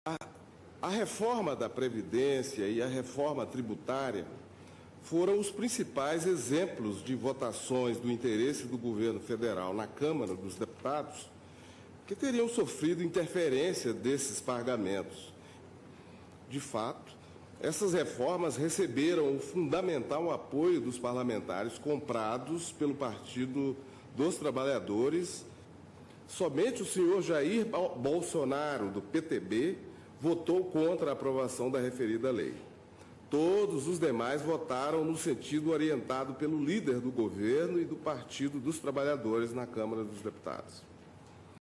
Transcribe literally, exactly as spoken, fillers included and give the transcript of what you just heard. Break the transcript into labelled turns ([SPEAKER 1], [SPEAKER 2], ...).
[SPEAKER 1] A, a reforma da Previdência e a reforma tributária foram os principais exemplos de votações do interesse do governo federal na Câmara dos Deputados que teriam sofrido interferência desses pagamentos. De fato, essas reformas receberam o fundamental apoio dos parlamentares comprados pelo Partido dos Trabalhadores. Somente o senhor Jair Bolsonaro, do P T B, votou contra a aprovação da referida lei. Todos os demais votaram no sentido orientado pelo líder do governo e do Partido dos Trabalhadores na Câmara dos Deputados.